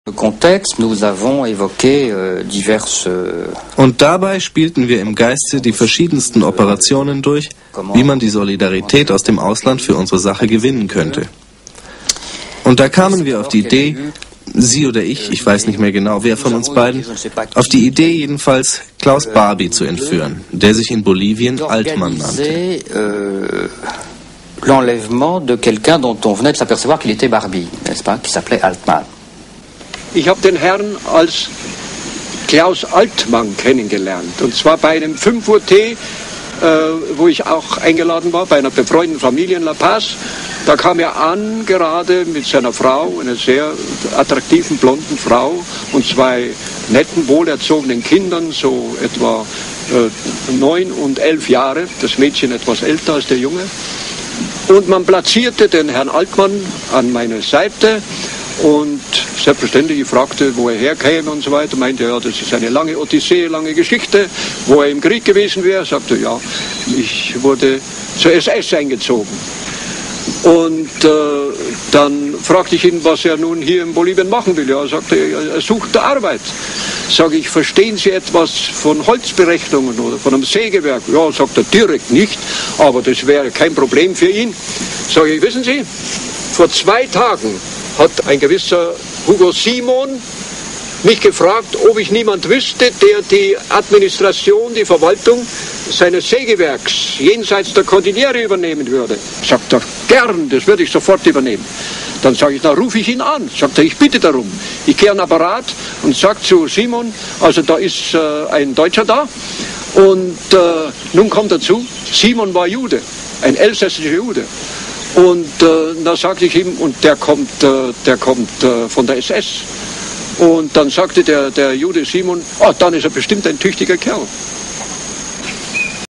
Und dabei spielten wir im Geiste die verschiedensten Operationen durch, wie man die Solidarität aus dem Ausland für unsere Sache gewinnen könnte. Und da kamen wir auf die Idee, Sie oder ich weiß nicht mehr genau, wer von uns beiden, auf die Idee jedenfalls, Klaus Barbie zu entführen, der sich in Bolivien Altmann nannte. L'enlèvement de quelqu'un dont on venait de s'apercevoir qu'il était Barbie, n'est-ce pas, qui s'appelait Altmann. Ich habe den Herrn als Klaus Altmann kennengelernt. Und zwar bei einem 5 Uhr Tee, wo ich auch eingeladen war, bei einer befreundeten Familie in La Paz. Da kam er an, gerade mit seiner Frau, einer sehr attraktiven, blonden Frau und 2 netten, wohlerzogenen Kindern, so etwa 9 und 11 Jahre. Das Mädchen etwas älter als der Junge. Und man platzierte den Herrn Altmann an meine Seite und selbstverständlich, ich fragte, wo er herkäme und so weiter, meinte er, ja, das ist eine lange Odyssee, lange Geschichte, wo er im Krieg gewesen wäre, sagte, ja, ich wurde zur SS eingezogen. Und dann fragte ich ihn, was er nun hier in Bolivien machen will. Ja, er sagte, er sucht Arbeit. Sage ich, verstehen Sie etwas von Holzberechnungen oder von einem Sägewerk? Ja, sagt er, direkt nicht, aber das wäre kein Problem für ihn. Sage ich, wissen Sie, vor 2 Tagen hat ein gewisser Hugo Simon mich gefragt, ob ich niemand wüsste, der die Administration, die Verwaltung seines Sägewerks jenseits der Cordillere übernehmen würde. Sagt er, gern, das würde ich sofort übernehmen. Dann sage ich, na rufe ich ihn an. Sagt er, ich bitte darum. Ich gehe an den Apparat und sage zu Simon, also da ist ein Deutscher da. Und nun kommt dazu, Simon war Jude, ein elsässischer Jude. Und da sagte ich ihm, und der kommt von der SS. Und dann sagte der Jude Simon, oh, dann ist er bestimmt ein tüchtiger Kerl.